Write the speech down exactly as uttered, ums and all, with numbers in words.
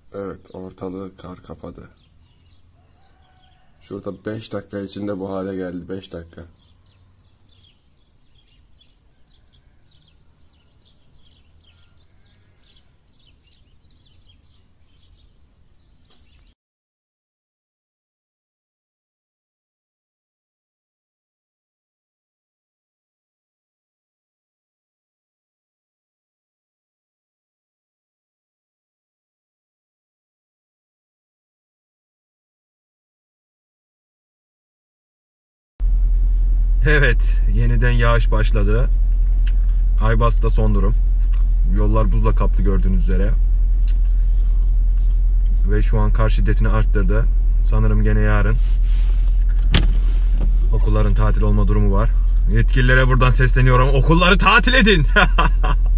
Evet, ortalığı kar kapadı. Şurada beş dakika içinde bu hale geldi. beş dakika. Evet, yeniden yağış başladı. Aybas'ta son durum. Yollar buzla kaplı gördüğünüz üzere. Ve şu an kar şiddetini arttırdı. Sanırım gene yarın okulların tatil olma durumu var. Yetkililere buradan sesleniyorum. Okulları tatil edin.